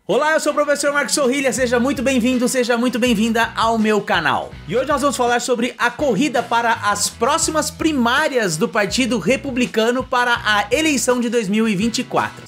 Olá, eu sou o professor Marcos Sorrilha, seja muito bem-vindo, seja muito bem-vinda ao meu canal. E hoje nós vamos falar sobre a corrida para as próximas primárias do Partido Republicano para a eleição de 2024.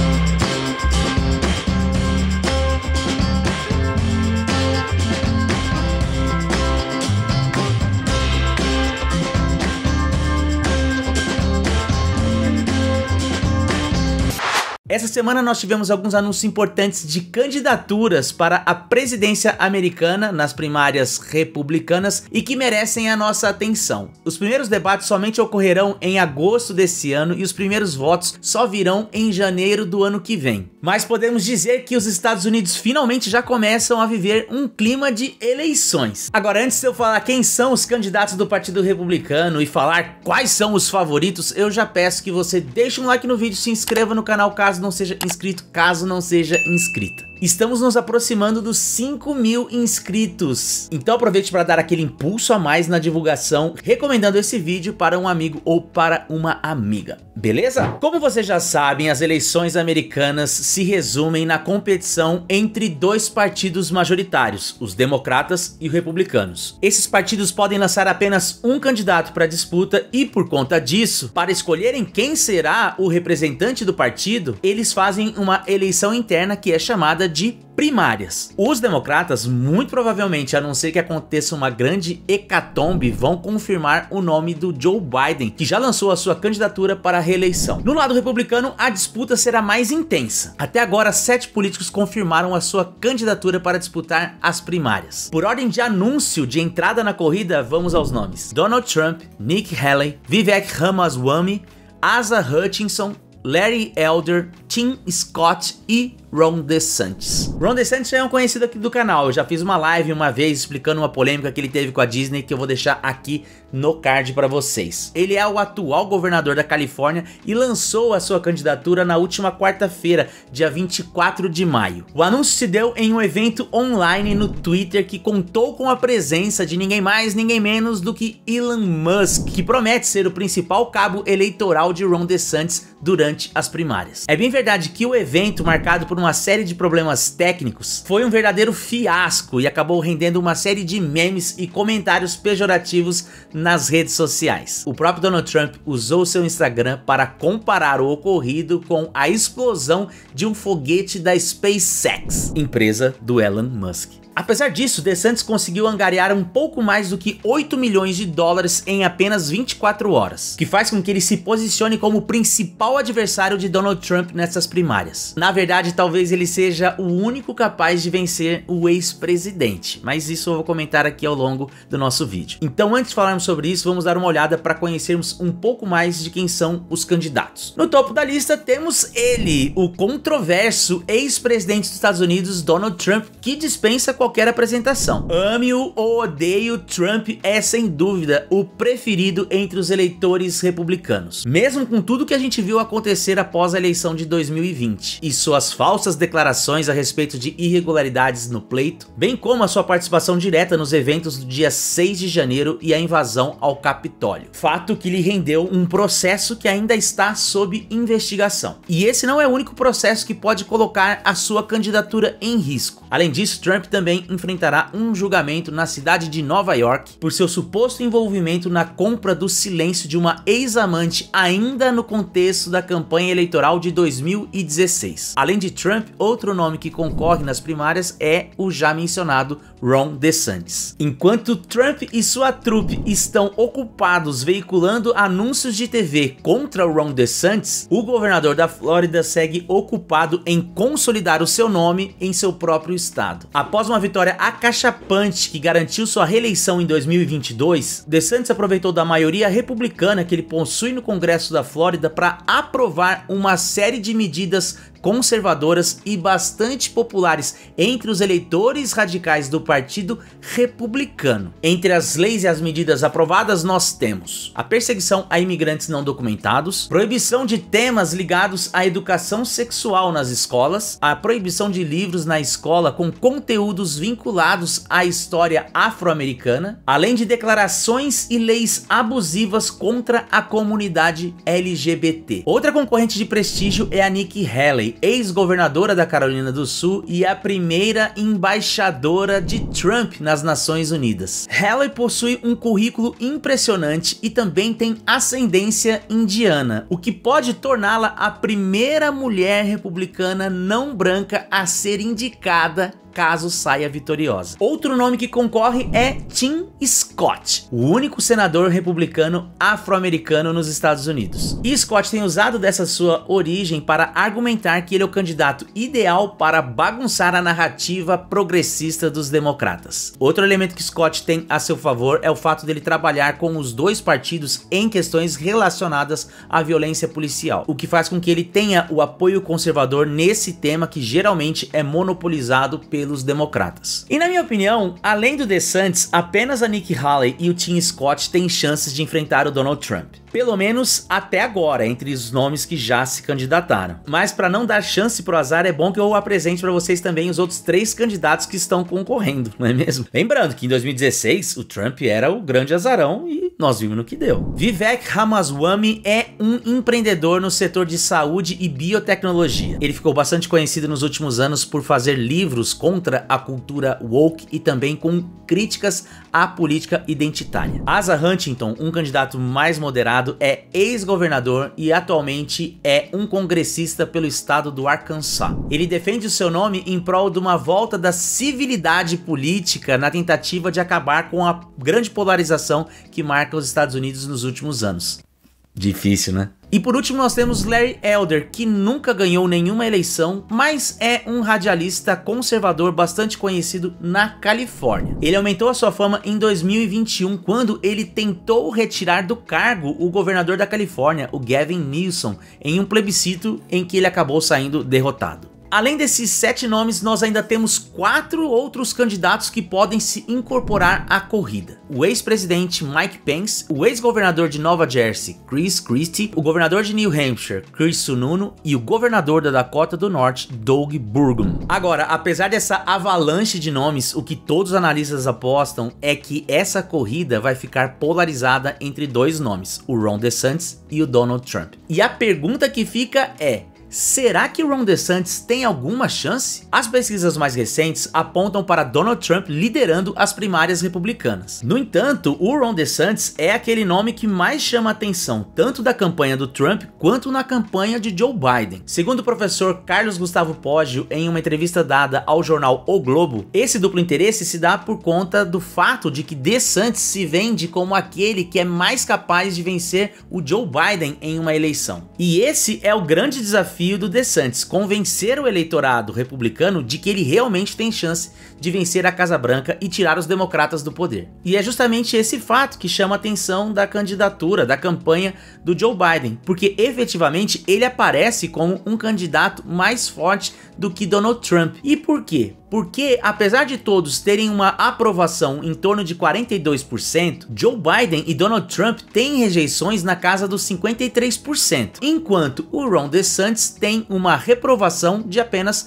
Essa semana nós tivemos alguns anúncios importantes de candidaturas para a presidência americana nas primárias republicanas e que merecem a nossa atenção. Os primeiros debates somente ocorrerão em agosto desse ano e os primeiros votos só virão em janeiro do ano que vem. Mas podemos dizer que os Estados Unidos finalmente já começam a viver um clima de eleições. Agora, antes de eu falar quem são os candidatos do Partido Republicano e falar quais são os favoritos, eu já peço que você deixe um like no vídeo, se inscreva no canal caso não seja inscrito, caso não seja inscrita. Estamos nos aproximando dos 5.000 inscritos, então aproveite para dar aquele impulso a mais na divulgação, recomendando esse vídeo para um amigo ou para uma amiga, beleza? Como vocês já sabem, as eleições americanas se resumem na competição entre dois partidos majoritários, os democratas e os republicanos. Esses partidos podem lançar apenas um candidato para a disputa e, por conta disso, para escolherem quem será o representante do partido, eles fazem uma eleição interna que é chamada de primárias. Os democratas, muito provavelmente, a não ser que aconteça uma grande hecatombe, vão confirmar o nome do Joe Biden, que já lançou a sua candidatura para a reeleição. No lado republicano, a disputa será mais intensa. Até agora, 7 políticos confirmaram a sua candidatura para disputar as primárias. Por ordem de anúncio de entrada na corrida, vamos aos nomes: Donald Trump, Nikki Haley, Vivek Ramaswamy, Asa Hutchinson, Larry Elder, Tim Scott e Ron DeSantis. Ron DeSantis já é um conhecido aqui do canal, eu já fiz uma live uma vez explicando uma polêmica que ele teve com a Disney, que eu vou deixar aqui no card para vocês. Ele é o atual governador da Califórnia e lançou a sua candidatura na última quarta-feira, dia 24 de maio. O anúncio se deu em um evento online no Twitter que contou com a presença de ninguém mais, ninguém menos do que Elon Musk, que promete ser o principal cabo eleitoral de Ron DeSantis durante as primárias. É bem verdade que o evento, marcado por uma série de problemas técnicos, foi um verdadeiro fiasco e acabou rendendo uma série de memes e comentários pejorativos nas redes sociais. O próprio Donald Trump usou seu Instagram para comparar o ocorrido com a explosão de um foguete da SpaceX, empresa do Elon Musk. Apesar disso, DeSantis conseguiu angariar um pouco mais do que 8 milhões de dólares em apenas 24 horas, que faz com que ele se posicione como o principal adversário de Donald Trump nessas primárias. Na verdade, talvez ele seja o único capaz de vencer o ex-presidente, mas isso eu vou comentar aqui ao longo do nosso vídeo. Então, antes de falarmos sobre isso, vamos dar uma olhada para conhecermos um pouco mais de quem são os candidatos. No topo da lista temos ele, o controverso ex-presidente dos Estados Unidos, Donald Trump, que dispensa qualquer apresentação. Ame-o ou odeie-o, Trump é sem dúvida o preferido entre os eleitores republicanos, mesmo com tudo que a gente viu acontecer após a eleição de 2020 e suas falsas declarações a respeito de irregularidades no pleito, bem como a sua participação direta nos eventos do dia 6 de janeiro e a invasão ao Capitólio, fato que lhe rendeu um processo que ainda está sob investigação. E esse não é o único processo que pode colocar a sua candidatura em risco. Além disso, Trump também enfrentará um julgamento na cidade de Nova York por seu suposto envolvimento na compra do silêncio de uma ex-amante ainda no contexto da campanha eleitoral de 2016. Além de Trump, outro nome que concorre nas primárias é o já mencionado Ron DeSantis. Enquanto Trump e sua trupe estão ocupados veiculando anúncios de TV contra o Ron DeSantis, o governador da Flórida segue ocupado em consolidar o seu nome em seu próprio estado. Após uma vitória acachapante que garantiu sua reeleição em 2022, DeSantis aproveitou da maioria republicana que ele possui no Congresso da Flórida para aprovar uma série de medidas conservadoras e bastante populares entre os eleitores radicais do Partido Republicano. Entre as leis e as medidas aprovadas, nós temos a perseguição a imigrantes não documentados, proibição de temas ligados à educação sexual nas escolas, a proibição de livros na escola com conteúdos vinculados à história afro-americana, além de declarações e leis abusivas contra a comunidade LGBT. Outra concorrente de prestígio é a Nikki Haley, Haley, ex-governadora da Carolina do Sul e a primeira embaixadora de Trump nas Nações Unidas. Haley possui um currículo impressionante e também tem ascendência indiana, o que pode torná-la a primeira mulher republicana não branca a ser indicada caso saia vitoriosa. Outro nome que concorre é Tim Scott, o único senador republicano afro-americano nos Estados Unidos. E Scott tem usado dessa sua origem para argumentar que ele é o candidato ideal para bagunçar a narrativa progressista dos democratas. Outro elemento que Scott tem a seu favor é o fato dele trabalhar com os dois partidos em questões relacionadas à violência policial, o que faz com que ele tenha o apoio conservador nesse tema que geralmente é monopolizado pelos democratas. E na minha opinião, além do DeSantis, apenas a Nikki Haley e o Tim Scott têm chances de enfrentar o Donald Trump. Pelo menos até agora, entre os nomes que já se candidataram. Mas para não dar chance pro azar, é bom que eu apresente para vocês também os outros 3 candidatos que estão concorrendo, não é mesmo? Lembrando que em 2016 o Trump era o grande azarão e nós vimos no que deu. Vivek Ramaswamy é um empreendedor no setor de saúde e biotecnologia. Ele ficou bastante conhecido nos últimos anos por fazer livros contra a cultura woke e também com críticas à política identitária. Asa Huntington, um candidato mais moderado, é ex-governador e atualmente é um congressista pelo estado do Arkansas. Ele defende o seu nome em prol de uma volta da civilidade política na tentativa de acabar com a grande polarização que marca os Estados Unidos nos últimos anos. Difícil, né? E por último nós temos Larry Elder, que nunca ganhou nenhuma eleição, mas é um radialista conservador bastante conhecido na Califórnia. Ele aumentou a sua fama em 2021, quando ele tentou retirar do cargo o governador da Califórnia, o Gavin Newsom, em um plebiscito em que ele acabou saindo derrotado. Além desses 7 nomes, nós ainda temos 4 outros candidatos que podem se incorporar à corrida. O ex-presidente Mike Pence, o ex-governador de Nova Jersey, Chris Christie, o governador de New Hampshire, Chris Sununu e o governador da Dakota do Norte, Doug Burgum. Agora, apesar dessa avalanche de nomes, o que todos os analistas apostam é que essa corrida vai ficar polarizada entre 2 nomes, o Ron DeSantis e o Donald Trump. E a pergunta que fica é: será que o Ron DeSantis tem alguma chance? As pesquisas mais recentes apontam para Donald Trump liderando as primárias republicanas. No entanto, o Ron DeSantis é aquele nome que mais chama a atenção, tanto da campanha do Trump quanto na campanha de Joe Biden. Segundo o professor Carlos Gustavo Poggio, em uma entrevista dada ao jornal O Globo, esse duplo interesse se dá por conta do fato de que DeSantis se vende como aquele que é mais capaz de vencer o Joe Biden em uma eleição. E esse é o grande desafio do DeSantis, convencer o eleitorado republicano de que ele realmente tem chance de vencer a Casa Branca e tirar os democratas do poder. E é justamente esse fato que chama a atenção da candidatura, da campanha do Joe Biden, porque efetivamente ele aparece como um candidato mais forte do que Donald Trump. E por quê? Porque, apesar de todos terem uma aprovação em torno de 42%, Joe Biden e Donald Trump têm rejeições na casa dos 53%, enquanto o Ron DeSantis tem uma reprovação de apenas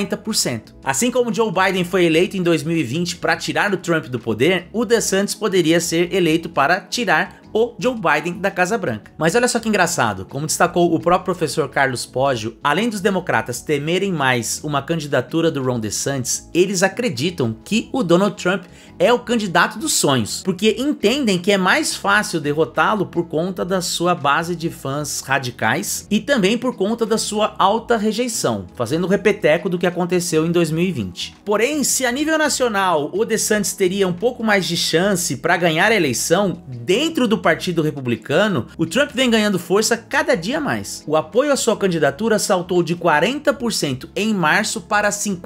40%. Assim como Joe Biden foi eleito em 2020 para tirar o Trump do poder, o DeSantis poderia ser eleito para tirar o Joe Biden da Casa Branca. Mas olha só que engraçado, como destacou o próprio professor Carlos Poggio, além dos democratas temerem mais uma candidatura do Ron DeSantis, eles acreditam que o Donald Trump é o candidato dos sonhos, porque entendem que é mais fácil derrotá-lo por conta da sua base de fãs radicais e também por conta da sua alta rejeição, fazendo o repeteco do que aconteceu em 2020. Porém, se a nível nacional o DeSantis teria um pouco mais de chance para ganhar a eleição, dentro do Partido Republicano, o Trump vem ganhando força cada dia mais. O apoio à sua candidatura saltou de 40% em março para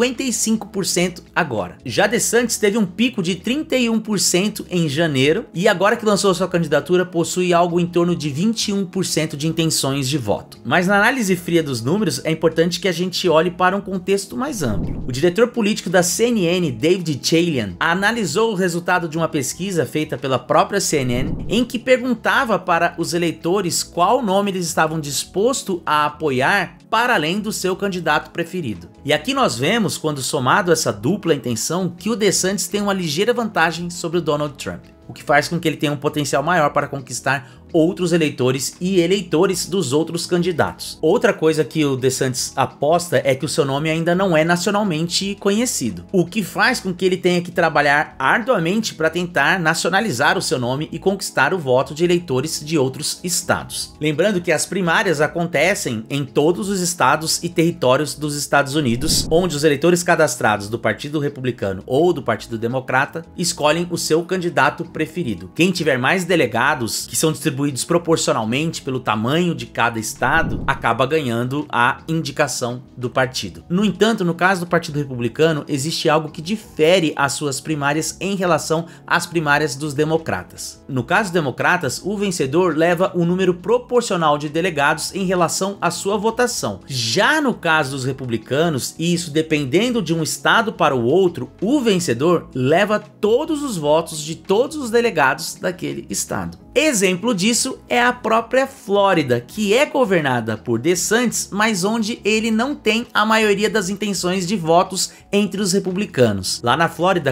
55% agora. Já DeSantis teve um pico de 31% em janeiro e agora que lançou sua candidatura possui algo em torno de 21% de intenções de voto. Mas na análise fria dos números é importante que a gente olhe para um contexto mais amplo. O diretor político da CNN, David Chalian, analisou o resultado de uma pesquisa feita pela própria CNN em que perguntava para os eleitores qual nome eles estavam dispostos a apoiar para além do seu candidato preferido. E aqui nós vemos, quando somado essa dupla intenção, que o DeSantis tem uma ligeira vantagem sobre o Donald Trump. o que faz com que ele tenha um potencial maior para conquistar outros eleitores e eleitores dos outros candidatos. Outra coisa que o DeSantis aposta é que o seu nome ainda não é nacionalmente conhecido, o que faz com que ele tenha que trabalhar arduamente para tentar nacionalizar o seu nome e conquistar o voto de eleitores de outros estados. Lembrando que as primárias acontecem em todos os estados e territórios dos Estados Unidos, onde os eleitores cadastrados do Partido Republicano ou do Partido Democrata escolhem o seu candidato preferido. Quem tiver mais delegados, que são distribuídos proporcionalmente pelo tamanho de cada estado, acaba ganhando a indicação do partido. No entanto, no caso do Partido Republicano, existe algo que difere as suas primárias em relação às primárias dos democratas. No caso dos democratas, o vencedor leva o número proporcional de delegados em relação à sua votação. Já no caso dos republicanos, e isso dependendo de um estado para o outro, o vencedor leva todos os votos de todos os delegados daquele estado. Exemplo disso é a própria Flórida, que é governada por DeSantis, mas onde ele não tem a maioria das intenções de votos entre os republicanos. Lá na Flórida,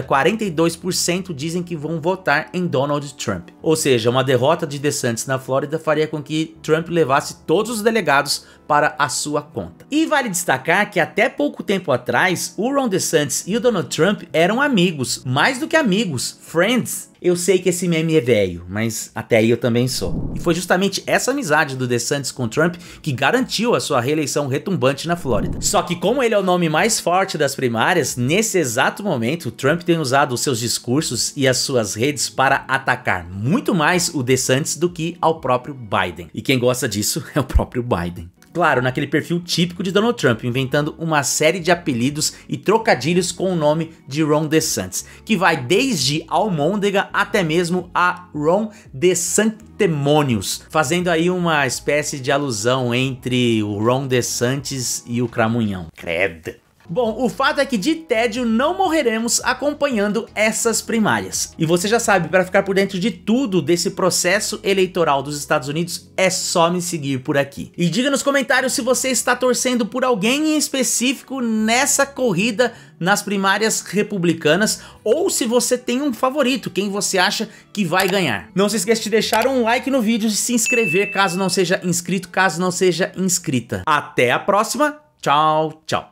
42% dizem que vão votar em Donald Trump. Ou seja, uma derrota de DeSantis na Flórida faria com que Trump levasse todos os delegados para a sua conta. E vale destacar que até pouco tempo atrás, o Ron DeSantis e o Donald Trump eram amigos, mais do que amigos, friends. Eu sei que esse meme é velho, mas até aí eu também sou. E foi justamente essa amizade do DeSantis com Trump que garantiu a sua reeleição retumbante na Flórida. Só que como ele é o nome mais forte das primárias, nesse exato momento, Trump tem usado os seus discursos e as suas redes para atacar muito mais o DeSantis do que ao próprio Biden. E quem gosta disso é o próprio Biden. Claro, naquele perfil típico de Donald Trump, inventando uma série de apelidos e trocadilhos com o nome de Ron DeSantis, que vai desde almôndega até mesmo a Ron DeSanctimonious, fazendo aí uma espécie de alusão entre o Ron DeSantis e o Cramunhão. Credo. Bom, o fato é que de tédio não morreremos acompanhando essas primárias. E você já sabe, para ficar por dentro de tudo desse processo eleitoral dos Estados Unidos, é só me seguir por aqui. E diga nos comentários se você está torcendo por alguém em específico nessa corrida nas primárias republicanas, ou se você tem um favorito, quem você acha que vai ganhar. Não se esqueça de deixar um like no vídeo e se inscrever caso não seja inscrito, caso não seja inscrita. Até a próxima, tchau, tchau.